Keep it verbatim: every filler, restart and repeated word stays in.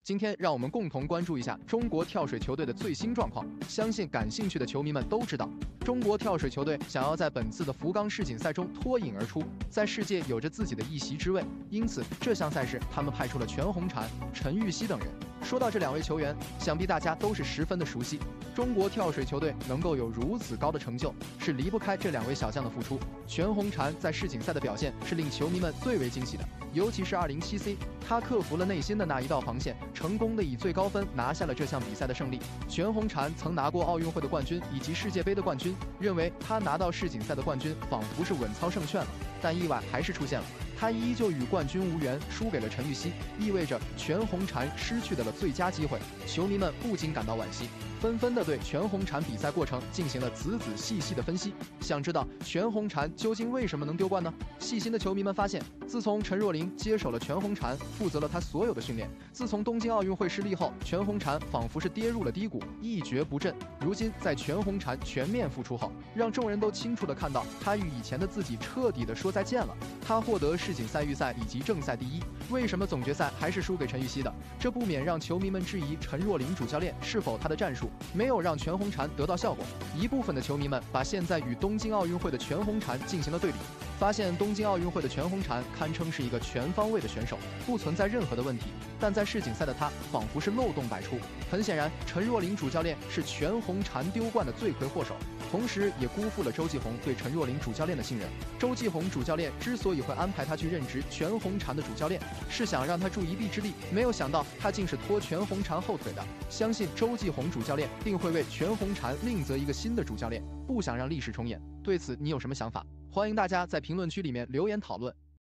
今天让我们共同关注一下中国跳水球队的最新状况。相信感兴趣的球迷们都知道，中国跳水球队想要在本次的福冈世锦赛中脱颖而出，在世界有着自己的一席之位。因此，这项赛事他们派出了全红婵、陈芋汐等人。说到这两位球员，想必大家都是十分的熟悉。中国跳水球队能够有如此高的成就，是离不开这两位小将的付出。全红婵在世锦赛的表现是令球迷们最为惊喜的，尤其是 二零七 C， 他克服了内心的那一道防线，成功的以最高分拿下了这项比赛的胜利。全红婵曾拿过奥运会的冠军以及世界杯的冠军，认为他拿到世锦赛的冠军仿佛是稳操胜券了，但意外还是出现了。他依旧与冠军无缘，输给了陈芋汐，意味着全红婵失去的了最佳机会。球迷们不禁感到惋惜，纷纷的对全红婵比赛过程进行了仔仔细细的分析。想知道全红婵究竟为什么能丢冠呢？细心的球迷们发现，自从陈若琳接手了全红婵，负责了她所有的训练。自从东京奥运会失利后，全红婵仿佛是跌入了低谷，一蹶不振。如今在全红婵全面复出后，让众人都清楚的看到她与以前的自己彻底的说再见了。她获得世锦赛预赛以及正赛第一，为什么总决赛还是输给陈芋汐的？这不免让球迷们质疑陈若琳主教练是否他的战术没有让全红婵得到效果。一部分的球迷们把现在与东京奥运会的全红婵进行了对比，发现东京奥运会的全红婵堪称是一个全方位的选手，不存在任何的问题，但在世锦赛的她仿佛是漏洞百出。很显然，陈若琳主教练是全红婵丢冠的罪魁祸首，同时也辜负了周继红对陈若琳主教练的信任。周继红主教练之所以会安排他去任职全红婵的主教练，是想让他助一臂之力，没有想到他竟是拖全红婵后腿的。相信周继红主教练定会为全红婵另择一个新的主教练，不想让历史重演。对此你有什么想法？欢迎大家在评论区里面留言讨论。